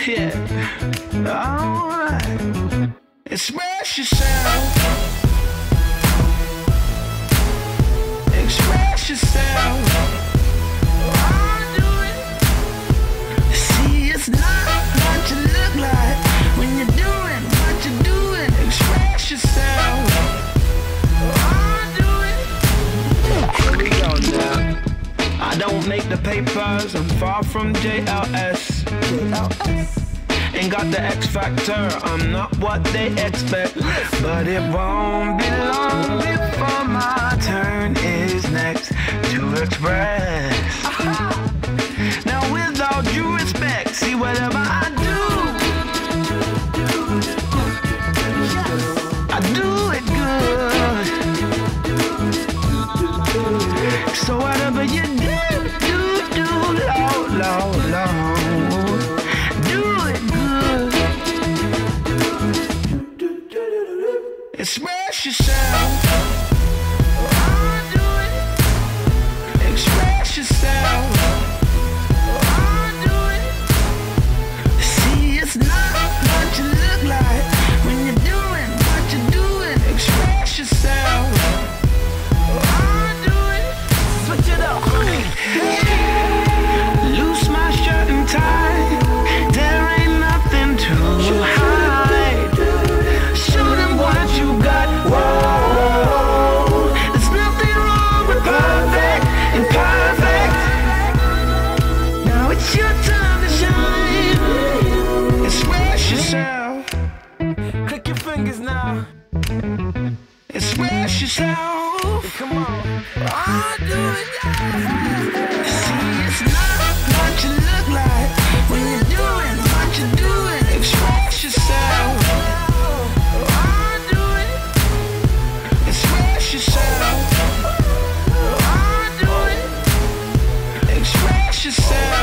Yeah. Alright. Express yourself. Express yourself. See, it's not what you look like when you're doing what you're doing. Express yourself. Here we go now. I don't make the papers, I'm far from JLS. Ain't got the X factor, I'm not what they expect. But it won't be long before my turn is next to express. Now with all due respect, see whatever I do it good. So whatever you do, low, do it good. Express yourself. Express yourself. See, it's not what you look like when you're doing what you're doing. Express yourself. Switch it up. Loose my shirt and tie. There ain't nothing to hide. Show them what you got. Whoa. There's nothing wrong with perfect and perfect. Now it's your time to shine. Express yourself. Click your fingers now. Express yourself. Come on. I'll do it. See, it's not what you look like when you're doing what you're doing. Express yourself. I'll do it. Express yourself. I'll do it. Express yourself.